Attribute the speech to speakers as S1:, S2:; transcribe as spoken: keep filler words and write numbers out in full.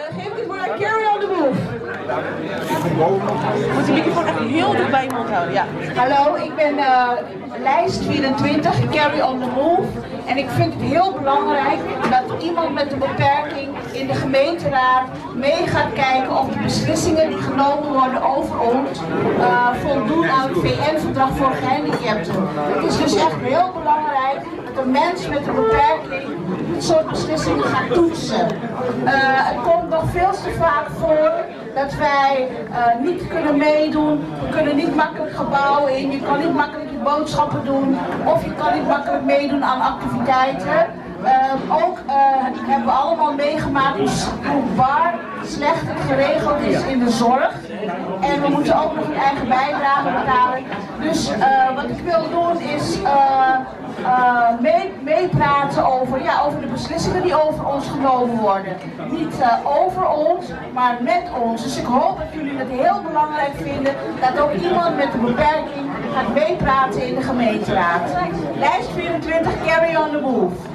S1: geef dit woord aan Carry on the Move.
S2: Moet de microfoon echt heel dicht bij je mond houden, ja.
S1: Hallo, ik ben uh, lijst vierentwintig, Carry on the Move. En ik vind het heel belangrijk dat iemand met een beperking in de gemeenteraad mee gaat kijken of de beslissingen die genomen worden over ons uh, voldoen aan het V N-verdrag voor gehandicapten. Het is dus echt heel belangrijk dat een mens met een beperking dit soort beslissingen gaat toetsen. Uh, het komt nog veel te vaak voor dat wij uh, niet kunnen meedoen, we kunnen niet makkelijk gebouwen in, je kan niet makkelijk je boodschappen doen of je kan niet makkelijk meedoen aan activiteiten. Uh, ook uh, hebben we allemaal meegemaakt hoe bar slecht het geregeld is in de zorg. En we moeten ook nog een eigen bijdrage betalen. Dus uh, wat ik wil doen is uh, uh, mee, meepraten over, ja, over de beslissingen die over ons genomen worden. Niet uh, over ons, maar met ons. Dus ik hoop dat jullie het heel belangrijk vinden dat ook iemand met een beperking gaat meepraten in de gemeenteraad. Lijst vierentwintig, Carry on the Move.